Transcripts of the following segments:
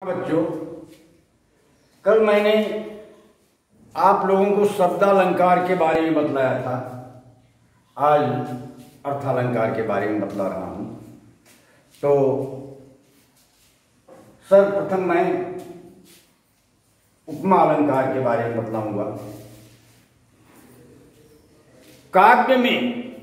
बच्चों, कल मैंने आप लोगों को शब्दालंकार के बारे में बतलाया था। आज अर्थालंकार के बारे में बतला रहा हूं। तो सर्वप्रथम मैं उपमा अलंकार के बारे में बतलाऊंगा। काव्य में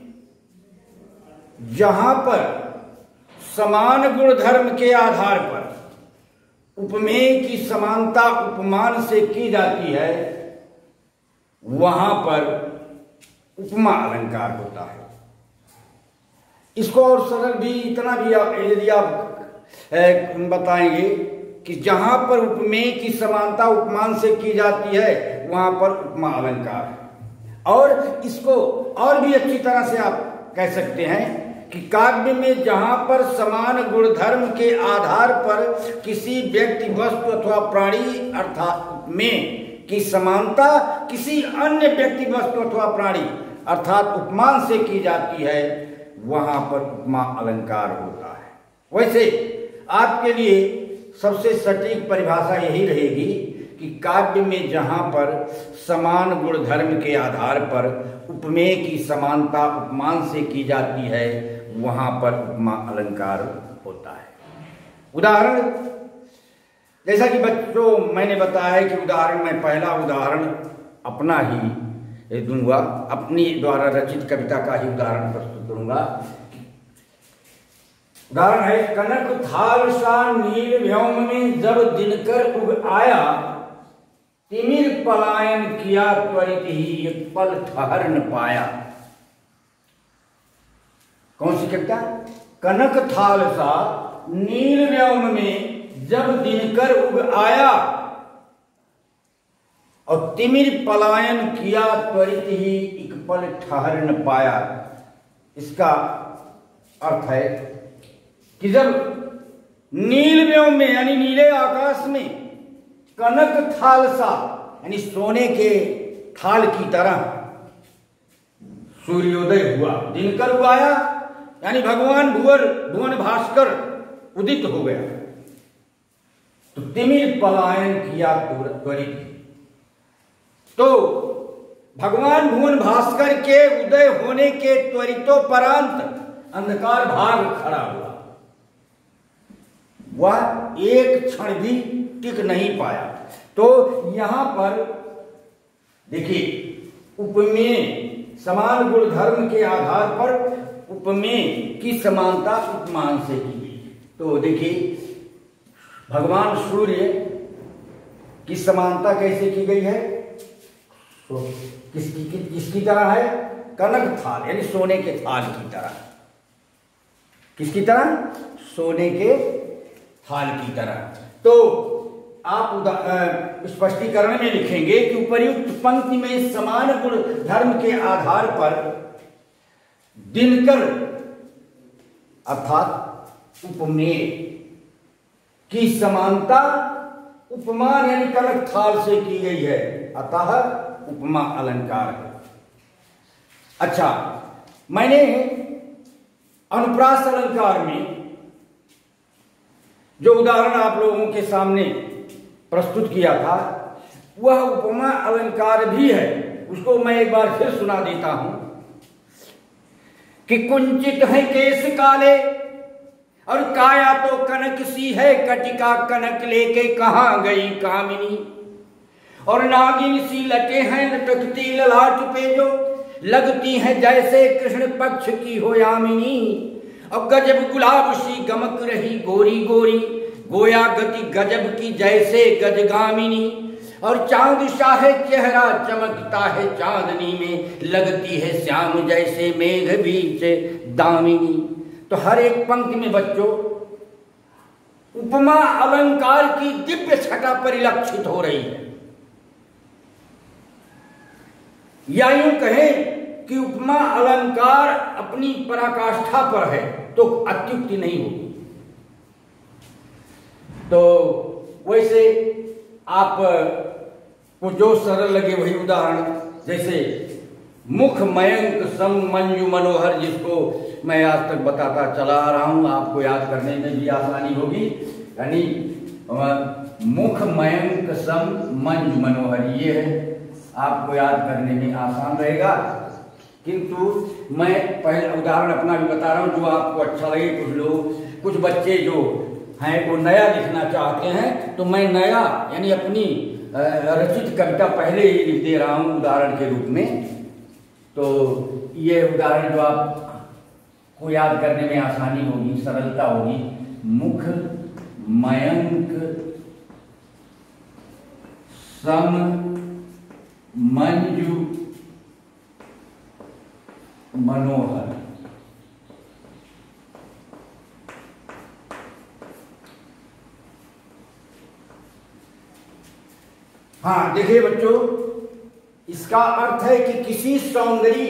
जहां पर समान गुण धर्म के आधार पर उपमेय की समानता उपमान से की जाती है, वहां पर उपमा अलंकार होता है। इसको और सरल भी इतना भी यदि आप बताएंगे कि जहां पर उपमेय की समानता उपमान से की जाती है, वहां पर उपमा अलंकार है। और इसको और भी अच्छी तरह से आप कह सकते हैं कि काव्य में जहां पर समान गुणधर्म के आधार पर किसी व्यक्ति, वस्तु अथवा प्राणी अर्थात में की समानता किसी अन्य व्यक्ति, वस्तु अथवा प्राणी अर्थात उपमान से की जाती है, वहां पर उपमा अलंकार होता है। वैसे आपके लिए सबसे सटीक परिभाषा यही रहेगी कि काव्य में जहां पर समान गुण धर्म के आधार पर उपमेय की समानता उपमान से की जाती है, वहां पर उपमा अलंकार होता है। उदाहरण, जैसा कि बच्चों मैंने बताया है कि उदाहरण में पहला उदाहरण अपना ही दूंगा, अपनी द्वारा रचित कविता का ही उदाहरण प्रस्तुत करूंगा। उदाहरण है, कनक थाल सा नील व्योम में जब दिनकर उग आया, तिमिर पलायन किया त्वरित ही एक पल ठहर न पाया। कौन सी कविता? कनक थाल सा नील व्योम में जब दिनकर उग आया और तिमिर पलायन किया त्वरित ही एक पल ठहर न पाया। इसका अर्थ है कि जब नील व्योम में यानी नीले आकाश में कनक थाल सा यानी सोने के थाल की तरह सूर्योदय हुआ, दिनकर उगाया यानी भगवान भुवन भास्कर उदित हो गया, तो तिमिर पलायन किया त्वरित। तो भगवान भुवन भास्कर के उदय होने के त्वरितोपरांत अंधकार भाग खड़ा हुआ, वह एक क्षण भी टिक नहीं पाया। तो यहां पर देखिए, उपमेय समान गुण धर्म के आधार पर उपमेय की समानता उपमान से की गई। तो देखिए, भगवान सूर्य की समानता कैसे की गई है? तो किसकी तरह है? कनक थाल यानी सोने के थाल की तरह। किसकी तरह? सोने के थाल की तरह। तो आप स्पष्टीकरण में लिखेंगे कि उपर्युक्त पंक्ति में समान गुण धर्म के आधार पर दिनकर अर्थात उपमेय की समानता उपमान यानी कनक थाल से की गई है, अतः उपमा अलंकार है। अच्छा, मैंने अनुप्रास अलंकार में जो उदाहरण आप लोगों के सामने प्रस्तुत किया था, वह उपमा अलंकार भी है। उसको मैं एक बार फिर सुना देता हूं कि कुंचित है केस काले और काया तो कनक सी है, कटिका कनक लेके कहां गई कामिनी, और नागिन सी लटे हैं लटकती ललाट पे जो लगती हैं जैसे कृष्ण पक्ष की हो यामिनी, अब गजब गुलाब सी गमक रही गोरी गोरी, गोया गति गजब की जैसे गजगामिनी, और चांद शाहे चेहरा चमकता है चांदनी में, लगती है श्याम जैसे मेघ बीच दामिनी। तो हर एक पंक्ति में बच्चों उपमा अलंकार की दिव्य छटा परिलक्षित हो रही है। या यूं कहें कि उपमा अलंकार अपनी पराकाष्ठा पर है तो अत्युक्ति नहीं होगी। तो वैसे आप को जो सरल लगे वही उदाहरण, जैसे मुख मयंक सम मंजू मनोहर, जिसको मैं आज तक बताता चला आ रहा हूं, आपको याद करने में भी आसानी होगी। यानी मुख मयंक सम मंज मनोहर, ये है, आपको याद करने में आसान रहेगा। किंतु मैं पहले उदाहरण अपना भी बता रहा हूँ जो आपको अच्छा लगे। कुछ लोग, कुछ बच्चे जो हैं वो नया लिखना चाहते हैं, तो मैं नया यानी अपनी रचित कविता पहले ही लिख दे रहा हूँ उदाहरण के रूप में। तो ये उदाहरण जो आपको याद करने में आसानी होगी, सरलता होगी। मुख मयंक सम मंजू मनोहर। हाँ देखिए बच्चों, इसका अर्थ है कि किसी सुंदरी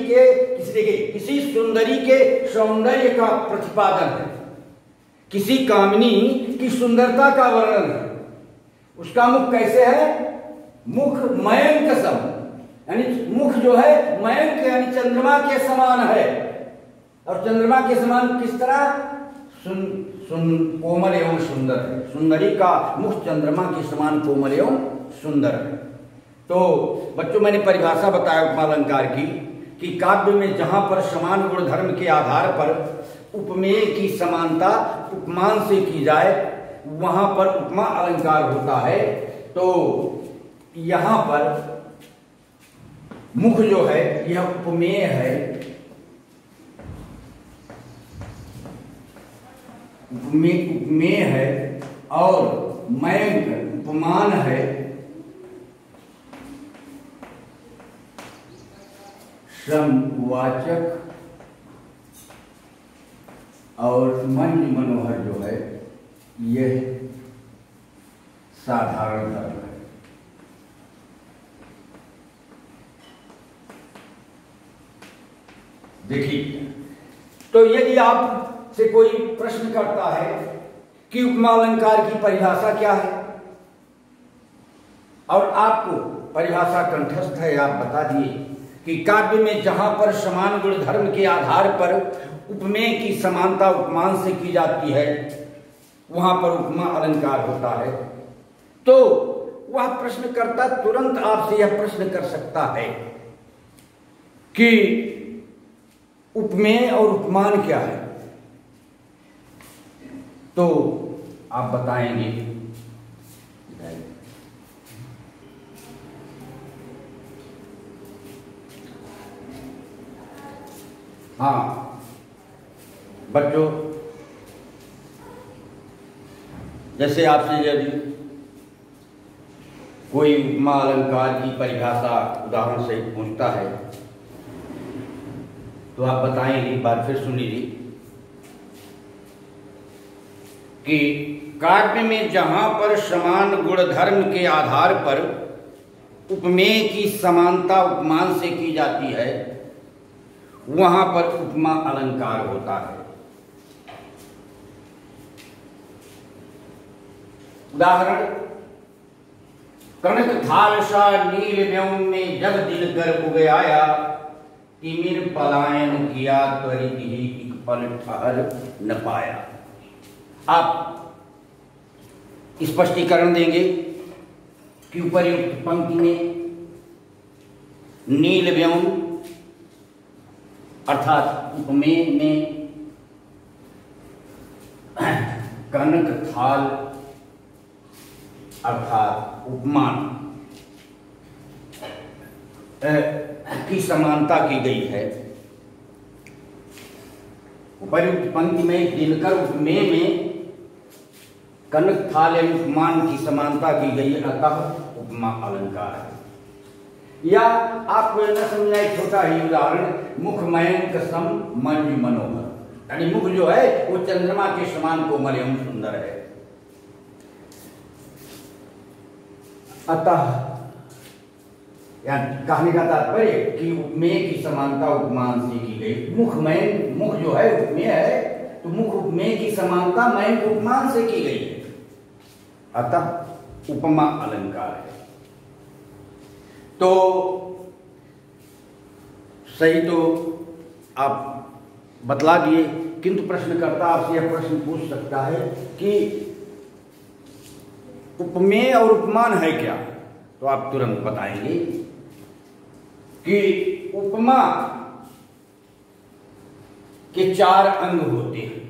के सौंदर्य का प्रतिपादन है, किसी कामिनी की सुंदरता का वर्णन है। उसका मुख कैसे है? मुख मयंक सम, यानी मुख जो है मयंक यानी चंद्रमा के समान है। और चंद्रमा के समान किस तरह? कोमल एवं सुंदर है। सुंदरी का मुख चंद्रमा के समान कोमल एवं सुंदर है। तो बच्चों मैंने परिभाषा बताया उपमालंकार की कि काव्य में जहां पर समान गुण धर्म के आधार पर उपमेय की समानता उपमान से की जाए वहां पर उपमा अलंकार होता है। तो यहां पर मुख जो है यह उपमेय है, उपमेय है, और मयंक उपमान है, श्रमवाचक, और मंज मनोहर जो है यह साधारण धर्म है। देखिए, तो यदि आपसे कोई प्रश्न करता है कि उपमा अलंकार की परिभाषा क्या है और आपको परिभाषा कंठस्थ है, आप बता दिए कि काव्य में जहां पर समान गुण धर्म के आधार पर उपमेय की समानता उपमान से की जाती है वहां पर उपमा अलंकार होता है। तो वह प्रश्नकर्ता तुरंत आपसे यह प्रश्न कर सकता है कि उपमेय और उपमान क्या है। तो आप बताएंगे हाँ बच्चों, जैसे आपसे यदि कोई उपमा अलंकार की परिभाषा उदाहरण से पूछता है तो आप बताएंगे, एक बार फिर सुन लीजिए कि काव्य में जहां पर समान गुण धर्म के आधार पर उपमेय की समानता उपमान से की जाती है वहां पर उपमा अलंकार होता है। उदाहरण, कनक थाल सा नील व्योम में जब दिल कर उग आया, तिमिर पलायन किया त्वरित ही एक पल ठहर न पाया। आप स्पष्टीकरण देंगे कि उपर्युक्त पंक्ति में नील व्योम अर्थात उपमेय में कनक थाल अर्थात उपमान की समानता की गई है। उपर्युक्त पंक्ति में दिनकर उपमेय में कनक थाल एवं उपमान की समानता की गई, अतः उपमा अलंकार है। या आपको यह न समझना, एक छोटा ही उदाहरण, मुख मयंक सम मंज मनोहर, यानी मुख जो है वो चंद्रमा के समान कोमल एवं सुंदर है। अतः यानी कहने का तात्पर्य कि उपमेय की समानता उपमान से की गई। मुख जो है उपमेय है, तो मुख उपमेय की समानता मयंक उपमान से की गई है, अतः उपमा अलंकार है। तो सही तो आप बतला दिए, किंतु प्रश्नकर्ता आपसे यह प्रश्न पूछ सकता है कि उपमेय और उपमान है क्या, तो आप तुरंत बताएंगे कि उपमा के 4 अंग होते हैं।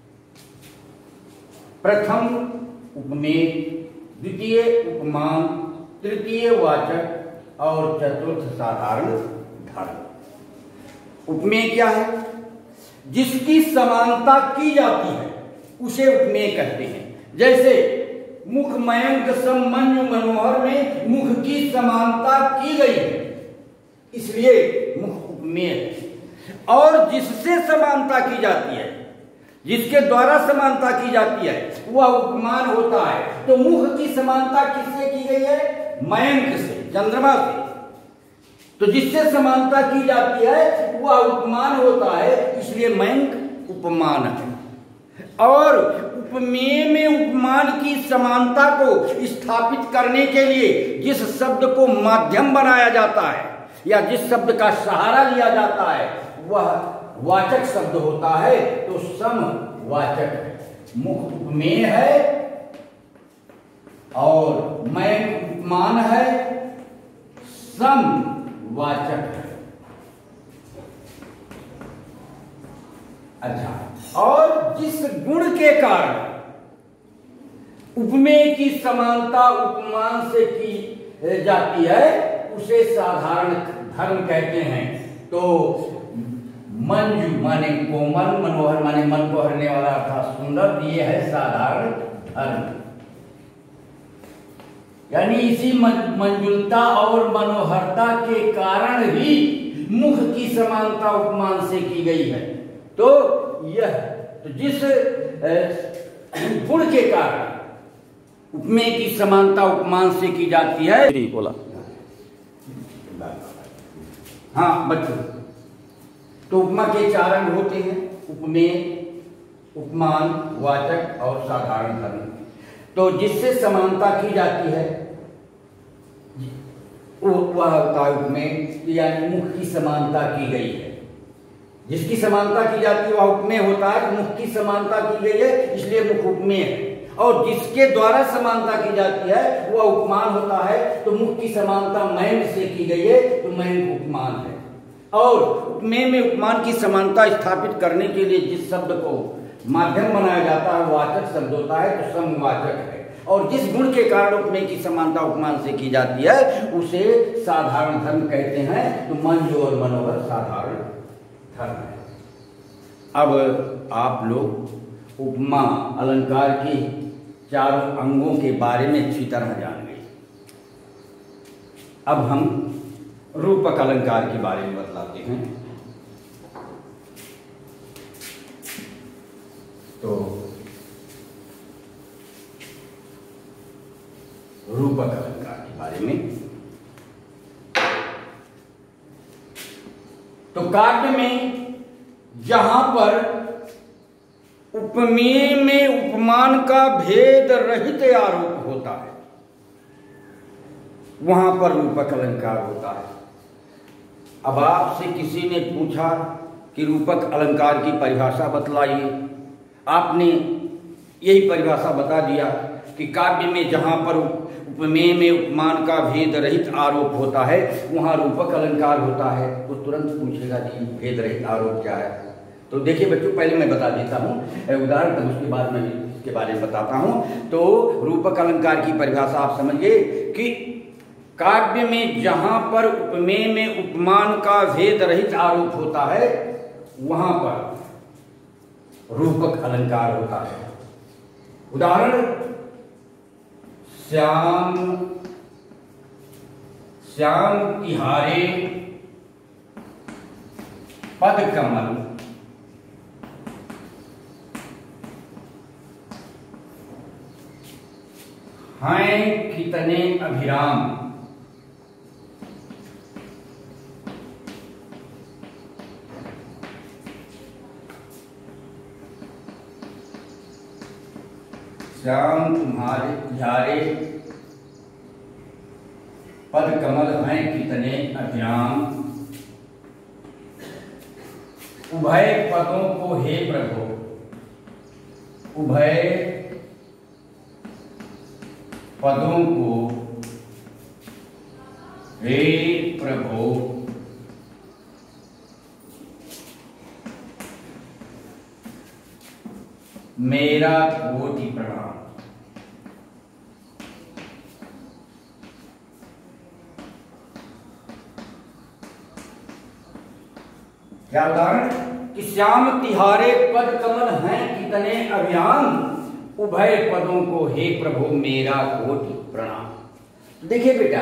प्रथम उपमेय, द्वितीय उपमान, तृतीय वाचक और चतुर्थ साधारण धर्म। उपमेय क्या है? जिसकी समानता की जाती है उसे उपमेय कहते हैं। जैसे मुख मयंक सम मंजु मनोहर में मुख की समानता की गई है, इसलिए मुख उपमेय है। और जिससे समानता की जाती है, जिसके द्वारा समानता की जाती है, वह उपमान होता है। तो मुख की समानता किससे की गई है? मयंक से, चंद्रमा से। तो जिससे समानता की जाती है वह उपमान होता है, इसलिए मयंक उपमान है। और उपमेय में उपमान की समानता को स्थापित करने के लिए जिस शब्द को माध्यम बनाया जाता है या जिस शब्द का सहारा लिया जाता है वह वाचक शब्द होता है, तो समवाचक है। मुख उपमेय है और मयंक उपमान है, समवाचक है। अच्छा, और जिस गुण के कारण उपमेय की समानता उपमान से की जाती है उसे साधारण धर्म कहते हैं। तो मंजू माने कोमल, मनोहर माने मन को हरने वाला अर्थात सुंदर, ये है साधारण धर्म। यानी इसी मंजुलता और मनोहरता के कारण ही मुख की समानता उपमान से की गई है। तो यह तो जिस गुण के कारण उपमेय की समानता उपमान से की जाती है, बोला हाँ बच्चों, तो उपमा के 4 अंग होते हैं, उपमेय, उपमान, वाचक और साधारण धर्म। तो जिससे समानता की जाती है वह होता है उपमेय, यानी मुख की समानता की गई है। जिसकी समानता की जाती है वह उपमेय होता है। मुख की समानता की गई है इसलिए मुख उपमेय है। और जिसके द्वारा समानता की जाती है वह उपमान होता है। तो मुख की समानता मयंक से की गई है तो मयंक उपमान है। और उपमेय में उपमान की समानता स्थापित करने के लिए जिस शब्द को माध्यम बनाया जाता है वाचक शब्द होता है, तो समवाचक है। और जिस गुण के कारण उपमेय की समानता उपमान से की जाती है उसे साधारण धर्म कहते हैं। तो मंजू और मनोहर साधारण धर्म है। अब आप लोग उपमा अलंकार की 4 अंगों के बारे में अच्छी तरह जान गए। अब हम रूपक अलंकार के बारे में बतलाते हैं। तो रूपक अलंकार के बारे में, तो काव्य में जहां पर उपमेय में उपमान का भेद रहित आरोप होता है वहां पर रूपक अलंकार होता है। अब आपसे किसी ने पूछा कि रूपक अलंकार की परिभाषा बतलाइए, आपने यही परिभाषा बता दिया कि काव्य में जहां पर उपमेय में उपमान का भेद रहित आरोप होता है वहां रूपक अलंकार होता है। तो तुरंत पूछेगा जी भेद रहित आरोप क्या है। तो देखिए बच्चों, पहले मैं बता देता हूँ उदाहरण, तब उसके बाद मैं इसके बारे में बताता हूँ। तो रूपक अलंकार की परिभाषा आप समझिए कि काव्य में जहां पर उपमेय में उपमान का भेद रहित आरोप होता है वहां पर रूपक अलंकार होता है। उदाहरण, श्याम श्याम तिहारे पद कमल, हैं कितने अभिराम, श्याम तुम्हारे तिहारे पद कमल हैं कितने अभिराम, उभय पदों को हे प्रभु, उभय पदों को हे प्रभु मेरा कोटि प्रणाम। क्या उदाहरण कि श्याम तिहारे पद कमल हैं कितने अभियान, उभय पदों को हे प्रभु मेरा कोटि प्रणाम। देखिए बेटा,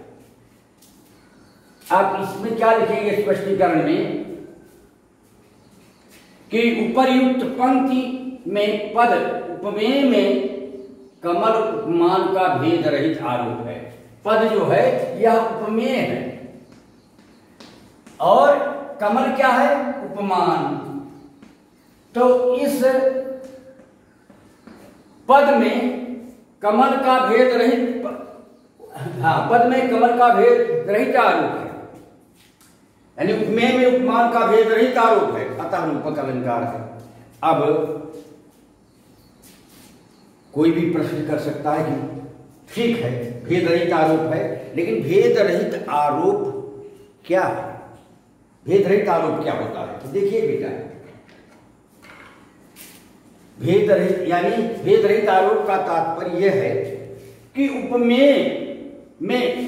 आप इसमें क्या लिखेंगे स्पष्टीकरण में कि उपर्युक्त पंक्ति में पद उपमेय में कमल उपमान का भेद रहित आरोप है। पद जो है यह उपमेय है और कमल क्या है? उपमान। तो इस पद में कमल का भेद रहित, पद में कमल का भेद रहित आरोप है, यानी उपमेय में उपमान का भेद रहित आरोप है, अतः रूपक अलंकार है। अब कोई भी प्रश्न कर सकता है कि ठीक है भेद रहित आरोप है, लेकिन भेद रहित आरोप क्या है? भेद रहित आरोप क्या होता है? तो देखिए बेटा, भेद रहित यानी भेद रहित आरोप का तात्पर्य यह है कि उपमेय में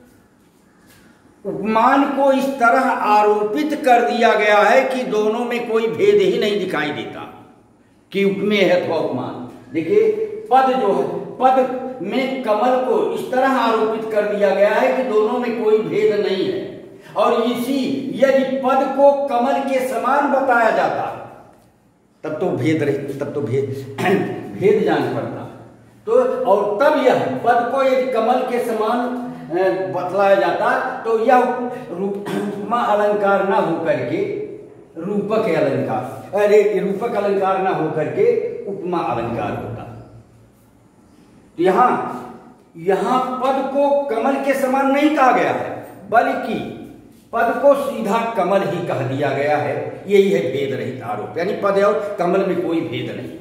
उपमान को इस तरह आरोपित कर दिया गया है कि दोनों में कोई भेद ही नहीं दिखाई देता कि उपमेय है अथवा उपमान। देखिए पद जो है, पद में कमल को इस तरह आरोपित कर दिया गया है कि दोनों में कोई भेद नहीं है, और इसी यदि पद को कमल के समान बताया जाता तब तो भेद रहित, तब तो भेद जान पड़ता। तो और तब यह पद को यदि कमल के समान बतलाया जाता तो यह उपमा अलंकार ना होकर के रूपक अलंकार, अरे रूपक अलंकार ना होकर के उपमा अलंकार होता। तो यहां पद को कमल के समान नहीं कहा गया है, बल्कि पद को सीधा कमल ही कह दिया गया है। यही है भेद रहित आरोप, यानी पद और कमल में कोई भेद नहीं।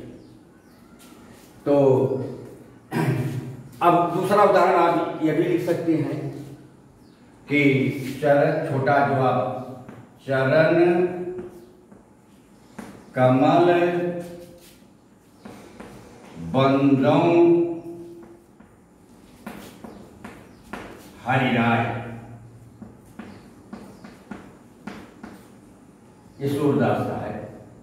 तो अब दूसरा उदाहरण आप यह भी लिख सकते हैं कि चरण, छोटा जो आप चरण कमल बंदों हरिराय, ये सूरदास का है।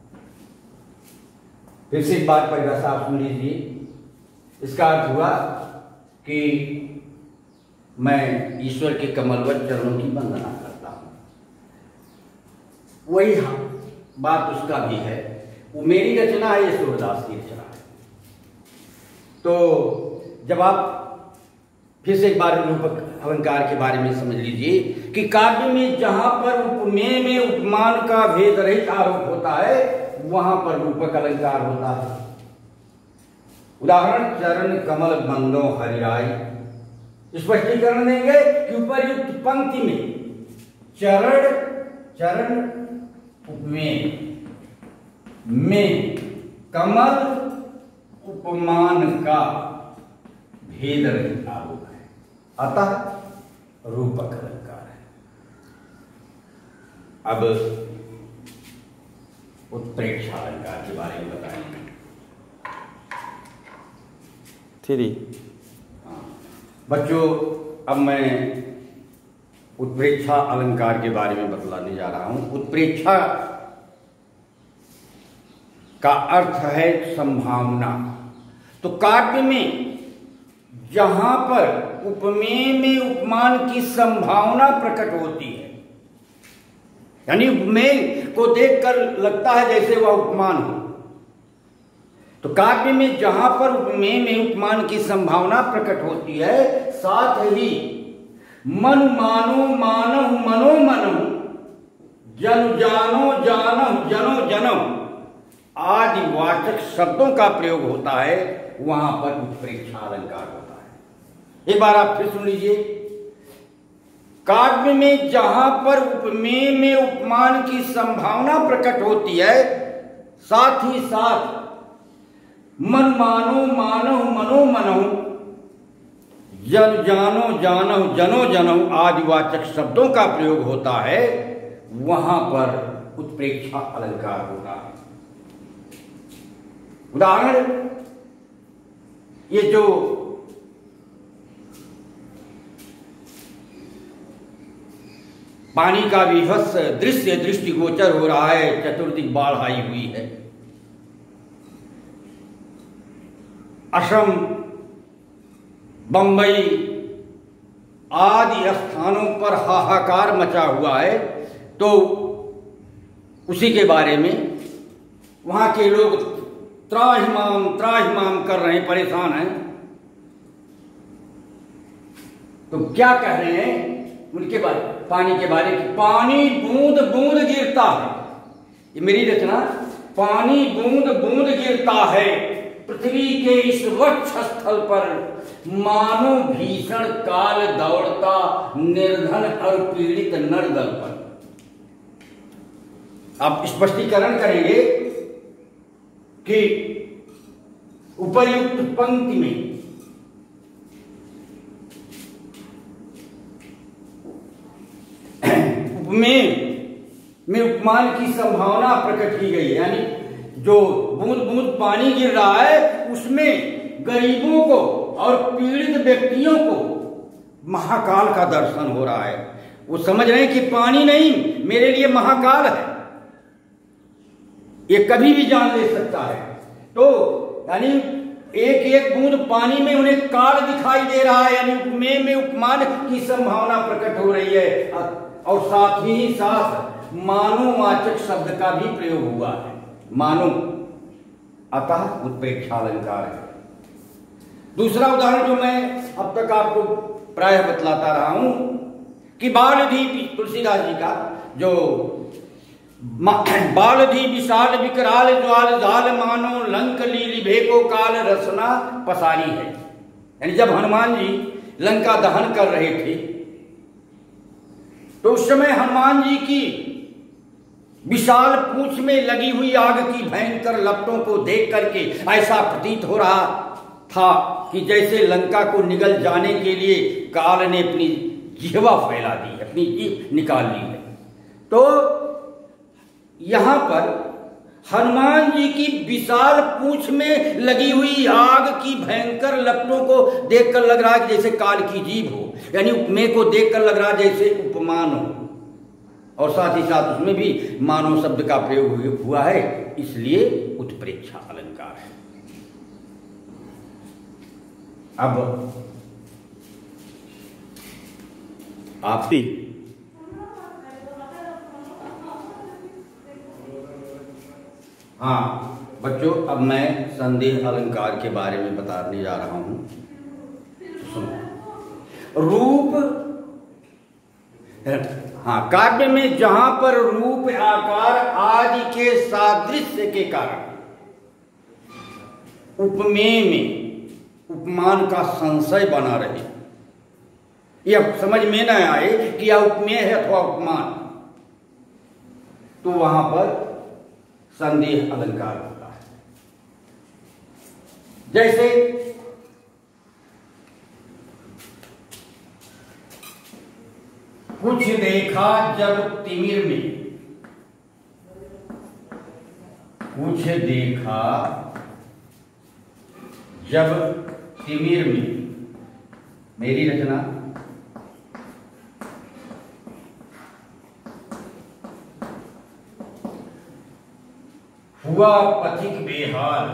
फिर से एक बात परिभाषा आप सुन लीजिए। इसका अर्थ हुआ कि मैं ईश्वर के कमलवत चरणों की वंदना करता हूं। वही बात उसका भी है, वो मेरी रचना है, ये सूरदास की रचना है। तो जब आप फिर से एक बार रूपक अलंकार के बारे में समझ लीजिए कि काव्य में जहां पर उपमेय में उपमान का भेद रहित आरोप होता है वहां पर रूपक अलंकार होता है। उदाहरण चरण कमल बंदो हरिराय, स्पष्टीकरण देंगे कि उपर्युक्त पंक्ति में चरण उपमेय में कमल उपमान का भेद रहित आरोप है, अतः रूपक अलंकार है। अब उत्प्रेक्षा अलंकार के बारे में बताएंगे। बच्चों, अब मैं उत्प्रेक्षा अलंकार के बारे में बतलाने जा रहा हूं। उत्प्रेक्षा का अर्थ है संभावना। तो काव्य में जहां पर उपमेय में उपमान की संभावना प्रकट होती है, यानी उपमेय को देखकर लगता है जैसे वह उपमान हो, तो काव्य में जहां पर उपमेय में उपमान की संभावना प्रकट होती है, साथ ही मन मानो मानहु मनो मनहु, जन जानो जानहु जनो जनम आदि वाचक शब्दों का प्रयोग होता है, वहां पर उत्प्रेक्षा अलंकार होता है। एक बार आप फिर सुन लीजिए। काव्य में जहां पर उपमेय में उपमान की संभावना प्रकट होती है, साथ ही साथ मन मानो मानहु मनो मनहु जन जानो जानो जनो जनो आदिवाचक शब्दों का प्रयोग होता है, वहां पर उत्प्रेक्षा अलंकार होता है। उदाहरण, ये जो पानी का विभत्स दृश्य दृष्टिगोचर हो रहा है, चतुर्दिक बाढ़ आई हुई है, असम, बंबई आदि स्थानों पर हाहाकार मचा हुआ है, तो उसी के बारे में वहां के लोग त्राहिमाम त्राहिमाम कर रहे हैं, परेशान हैं। तो क्या कह रहे हैं उनके बारे, पानी के बारे में? पानी बूंद बूंद गिरता है, ये मेरी रचना। पानी बूंद बूंद गिरता है पृथ्वी के इस वक्ष स्थल पर, मानो भीषण काल दौड़ता निर्धन और पीड़ित नरदल पर। अब स्पष्टीकरण करेंगे कि उपर्युक्त पंक्ति में उपमेय में उपमान की संभावना प्रकट की गई है, यानी जो बूंद बूंद पानी गिर रहा है उसमें गरीबों को और पीड़ित व्यक्तियों को महाकाल का दर्शन हो रहा है। वो समझ रहे हैं कि पानी नहीं, मेरे लिए महाकाल है, ये कभी भी जान ले सकता है। तो यानी एक एक बूंद पानी में उन्हें काल दिखाई दे रहा है, यानी उपमेय में उपमान की संभावना प्रकट हो रही है। और साथ ही साथ मानोवाचक शब्द का भी प्रयोग हुआ है, मानो, अतः उत्प्रेक्षा अलंकार है। दूसरा उदाहरण जो मैं अब तक आपको प्रायः बतलाता रहा हूं कि बालधि, तुलसीदास जी का जो बालधि विशाल विकराल ज्वाल जाल मानो लंक लीली भेको काल रसना पसारी है। यानी जब हनुमान जी लंका दहन कर रहे थे तो उस समय हनुमान जी की विशाल पूंछ में लगी हुई आग की भयंकर लपटों को देख करके ऐसा प्रतीत हो रहा था कि जैसे लंका को निगल जाने के लिए काल ने अपनी जिह्वा फैला दी, अपनी जीभ निकाल ली है। तो यहां पर हनुमान जी की विशाल पूंछ में लगी हुई आग की भयंकर लपटों को देखकर लग रहा है कि जैसे काल की जीभ हो, यानी उपमेय को देखकर लग रहा है जैसे उपमान हो, और साथ ही साथ उसमें भी मानव शब्द का प्रयोग हुआ है, इसलिए उत्प्रेक्षा अलंकार है। अब आप हाँ बच्चों, अब मैं संदेह अलंकार के बारे में बताने जा रहा हूं। सुनो, रूप, हाँ, काव्य में जहां पर रूप आकार आदि के सादृश्य के कारण उपमेय में उपमान का संशय बना रहे, यह समझ में न आए कि यह उपमेय है अथवा उपमान, तो वहां पर संदेह अलंकार होता है। जैसे कुछ देखा जब तिमिर में, कुछ देखा जब तिमिर में, मेरी रचना। हुआ पथिक बेहाल,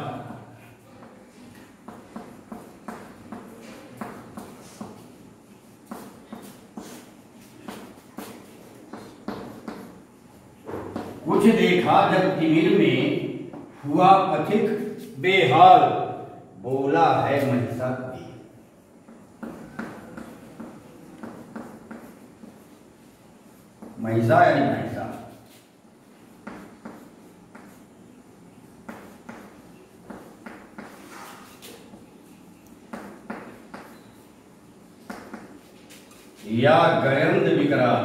कुछ देखा जब तिमिर में, हुआ पथिक बेहाल, बोला है महिषा भी। महिषा यानी महिषा, या गयंद विकराल,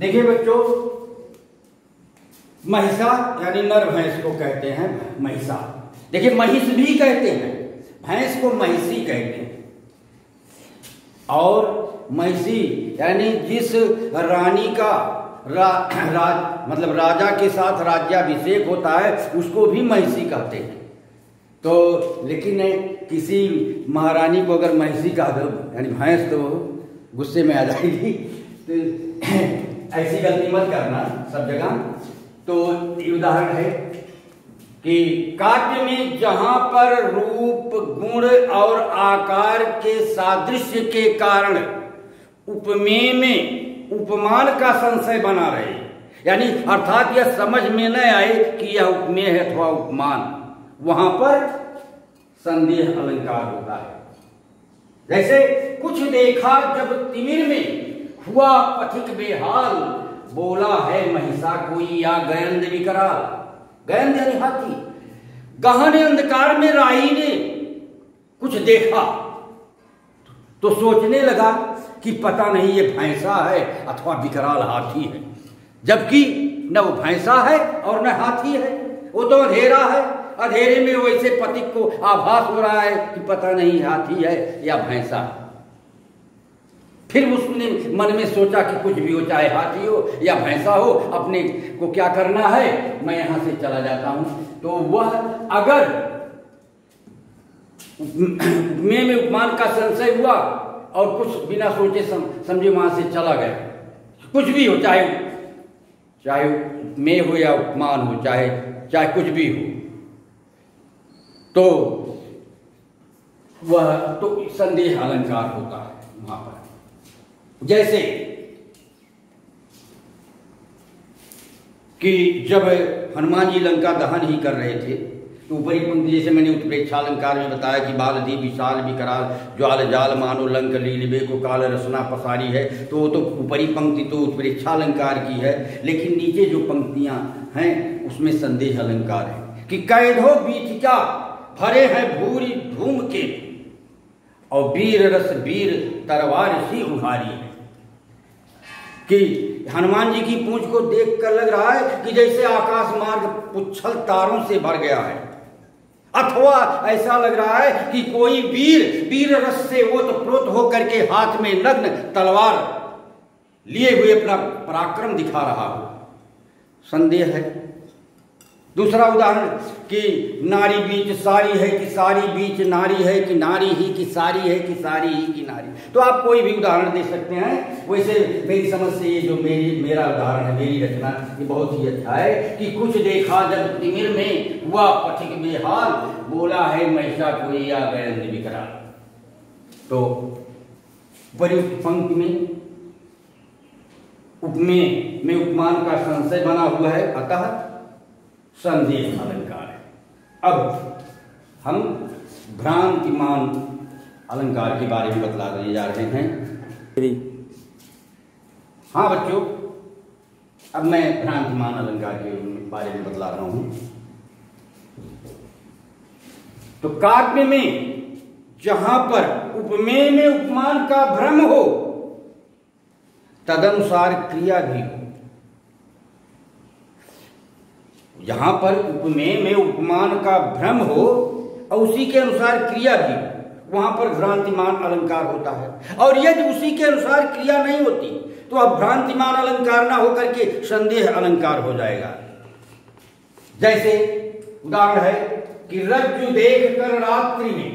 देखिए बच्चों, महिषा यानी नर भैंस को कहते हैं महिषा। देखिए महिष भी कहते हैं, भैंस को महिषी कहते हैं। और महिषी यानी जिस रानी का मतलब राजा के साथ राज्याभिषेक होता है उसको भी महिषी कहते हैं। तो लेकिन किसी महारानी को अगर महिषी कहा दो यानी भैंस तो गुस्से में आ जाएगी, तो ऐसी गलती मत करना सब जगह। तो उदाहरण है कि काव्य में जहां पर रूप गुण और आकार के सादृश्य के कारण उपमेय में उपमान का संशय बना रहे, यानी अर्थात यह समझ में न आए कि यह उपमेय है अथवा उपमान, वहां पर संदेह अलंकार होता है। जैसे कुछ देखा जब तिमिर में हुआ पथिक बेहाल, बोला है महिषा कोई या गयंद विकराल। गयंद यानी हाथी। गहन अंधकार में राही ने कुछ देखा तो सोचने लगा कि पता नहीं ये भैंसा है अथवा विकराल हाथी है, जबकि न वो भैंसा है और न हाथी है, वो तो अंधेरा है। अंधेरे में वैसे पथिक को आभास हो रहा है कि पता नहीं हाथी है या भैंसा। फिर उसने मन में सोचा कि कुछ भी हो, चाहे हाथी हो या भैंसा हो, अपने को क्या करना है, मैं यहां से चला जाता हूं। तो वह अगर में उपमान का संशय हुआ और कुछ बिना सोचे समझे वहां से चला गया, कुछ भी हो, चाहे में हो या उपमान हो, चाहे कुछ भी हो, तो वह तो संदेह अलंकार होता है वहां पर। जैसे कि जब हनुमान जी लंका दहन ही कर रहे थे तो ऊपरी पंक्ति, जैसे मैंने उत्प्रेक्षालंकार में बताया कि बाल दी विशाल विकराल ज्वाल जाल मानो लंक लीलबे को काल रसना पसारी है, तो वो तो ऊपरी पंक्ति तो उत्प्रेक्षालंकार की है, लेकिन नीचे जो पंक्तियां हैं उसमें संदेह अलंकार है कि कैधो बीथिका भरे हैं भूरी धूम के और वीर रस वीर तरवार सी उघारी है। कि हनुमान जी की पूंछ को देखकर लग रहा है कि जैसे आकाश मार्ग पुच्छल तारों से भर गया है, अथवा ऐसा लग रहा है कि कोई वीर रस से ओतप्रोत होकर के हाथ में नग्न तलवार लिए हुए अपना पराक्रम दिखा रहा हो। संदेह है। दूसरा उदाहरण कि नारी बीच सारी है कि सारी बीच नारी है कि नारी ही कि सारी है कि सारी ही कि नारी। तो आप कोई भी उदाहरण दे सकते हैं। वैसे मेरी समझ से ये जो मेरा उदाहरण है, मेरी रचना, ये बहुत ही अच्छा है कि कुछ देखा जब तिमिर में हुआ पथिक बेहाल, बोला है महिषा कोई या गयंद विकराल। तो बड़ी पंक्ति में उपमेय में उपमान का संशय बना हुआ है, अतः संदेह अलंकार है। अब हम भ्रांतिमान अलंकार के बारे में बतलाने जा रहे हैं। हाँ बच्चों, अब मैं भ्रांतिमान अलंकार के बारे में बतला रहा हूं। तो काव्य में जहां पर उपमेय में उपमान का भ्रम हो तदनुसार क्रिया भी हो। जहां पर उपमेय में उपमान का भ्रम हो और उसी के अनुसार क्रिया भी, वहां पर भ्रांतिमान अलंकार होता है। और यदि उसी के अनुसार क्रिया नहीं होती तो अब भ्रांतिमान अलंकार ना होकर के संदेह अलंकार हो जाएगा। जैसे उदाहरण है कि रज्जु देख कर रात्रि में,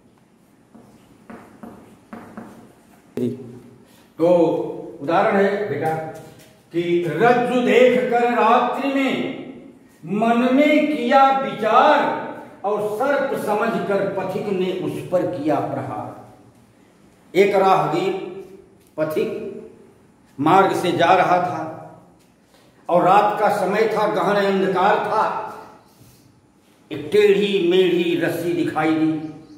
तो उदाहरण है बेटा कि रज्जु देख कर रात्रि में मन में किया विचार और सर्प समझकर पथिक ने उस पर किया प्रहार। एक राहगीर पथिक मार्ग से जा रहा था और रात का समय था, गहन अंधकार था। एक टेढ़ी मेढ़ी रस्सी दिखाई दी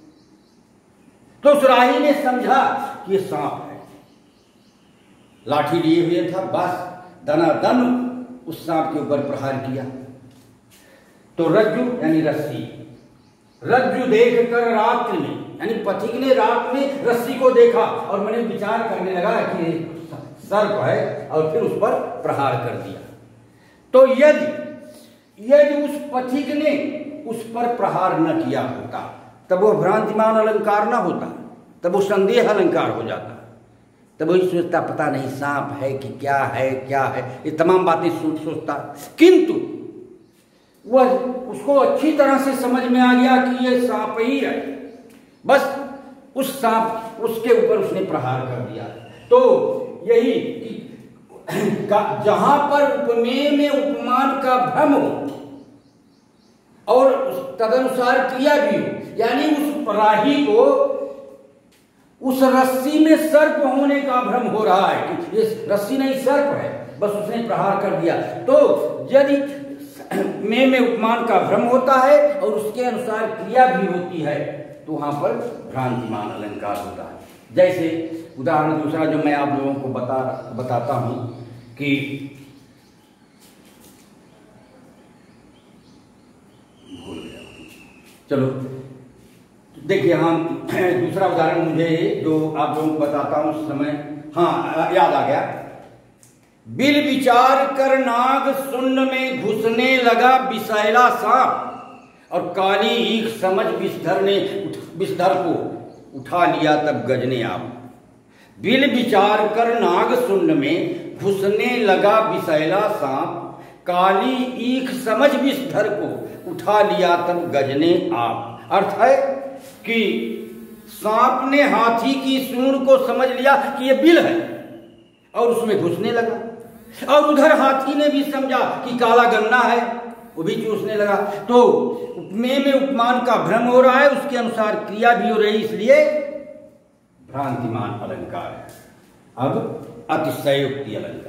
तो उस राही ने समझा कि ये सांप है। लाठी लिए हुए था, बस दनादन उस सांप के ऊपर प्रहार किया। तो रज्जु यानी रस्सी, रज्जु देख कर रात्रि में, यानी पथिक ने रात में रस्सी को देखा और मैंने विचार करने लगा कि सर्प है और फिर उस पर प्रहार कर दिया। तो यदि उस पथिक ने उस पर प्रहार न किया होता तब वो भ्रांतिमान अलंकार न होता, तब वो संदेह अलंकार हो जाता। तब वही सोचता पता नहीं सांप है कि क्या है, ये तमाम बातें सोचता, किंतु वह उसको अच्छी तरह से समझ में आ गया कि ये सांप ही है, बस उस सांप उसके ऊपर उसने प्रहार कर दिया। तो यही कि जहां पर उपमेय में उपमान का भ्रम हो और तदनुसार क्रिया भी हो, यानी उस राही को उस रस्सी में सर्प होने का भ्रम हो रहा है कि ये रस्सी नहीं सर्प है, बस उसने प्रहार कर दिया। तो यदि में उपमान का भ्रम होता है और उसके अनुसार क्रिया भी होती है तो वहां पर भ्रांतिमान अलंकार होता है। जैसे उदाहरण दूसरा जो मैं आप लोगों को बताता हूं कि भूल गया, चलो देखिए हम दूसरा उदाहरण मुझे जो आप लोगों को बताता हूं उस समय, हाँ याद आ गया। बिल विचार कर नाग सुन्न में घुसने लगा विषैला सांप और काली ईख समझ विषधर को उठा लिया तब गजने आप। बिल विचार कर नाग सुन्न में घुसने लगा विषैला सांप, काली ईख समझ विषधर को उठा लिया तब गजने आप। अर्थ है कि सांप ने हाथी की सूंड को समझ लिया कि ये बिल है और उसमें घुसने लगा, और उधर हाथी ने भी समझा कि काला गन्ना है, वो भी चूसने लगा। तो उपमेय में उपमान का भ्रम हो रहा है, उसके अनुसार क्रिया भी हो रही, इसलिए भ्रांतिमान अलंकार है। अब अतिशयोक्ति अलंकार।